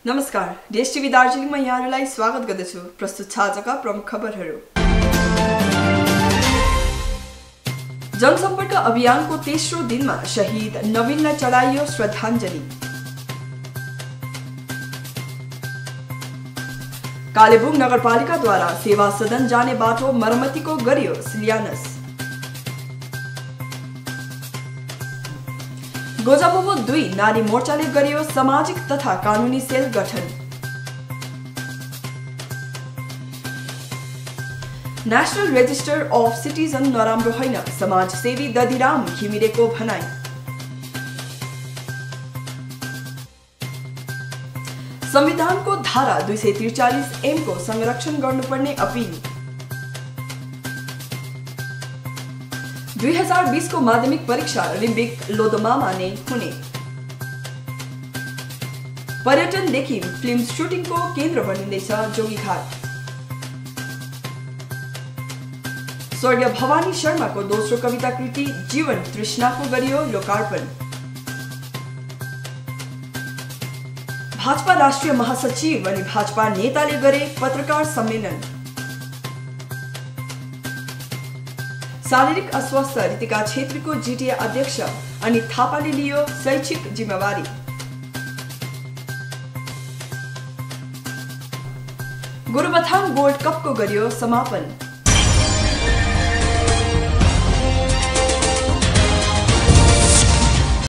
नमस्कार, देश टिभी दार्जिलिङमा यहाँहरूलाई स्वागत गर्दछु। प्रस्तुत छ आजका प्रमुख खबरहरू। जनसम्पर्क अभियानको तेस्रो दिनमा शहीद नवीनलाई चढाइयो श्रद्धाञ्जली। कालेबुङ नगरपालिकाद्वारा सेवा सदन जाने बाटो मर्मतीको गरियो शिलान्यास। गोजाबोबो 2 नारी मोर्चाले गरियो सामाजिक तथा कानुनी सेल गठन। नेशनल रेजिस्टर अफ सिटिजन नराम्रो होइन, समाजसेवी दधिराम घिमिरेको भनाई। संविधानको धारा 243(m) को संरक्षण गर्नुपर्ने अपील। 2020 को माध्यमिक परीक्षा रिम्बिक लोधोमामा नै हुने। पर्यटनदेखि फिल्म सुटिङको केन्द्र बनिँदैछ जोगीघाट। स्वर्गीय भवानी शर्माको दोस्रो कविता कृति जीवन तृष्णाको गरियो लोकार्पण। भाजपा राष्ट्रिय महासचिव अनि भाजपा नेताले गरे पत्रकार सम्मेलन। शारीरिक अस्वस्थ रितिका छेत्रीको जिटिए अध्यक्ष अनि थापाले लियो शैक्षिक जिम्मेवारी। गोरुबथान गोल्ड कपको गरियो समापन।